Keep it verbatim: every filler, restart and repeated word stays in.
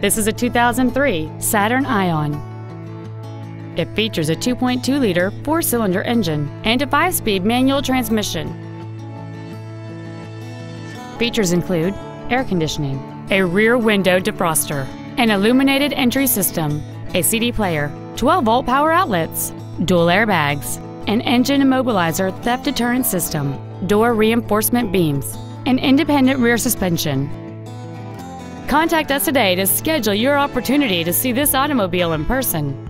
This is a two thousand three Saturn Ion. It features a two point two liter four-cylinder engine and a five-speed manual transmission. Features include air conditioning, a rear window defroster, an illuminated entry system, a C D player, twelve volt power outlets, dual airbags, an engine immobilizer theft deterrent system, door reinforcement beams, and independent rear suspension. Contact us today to schedule your opportunity to see this automobile in person.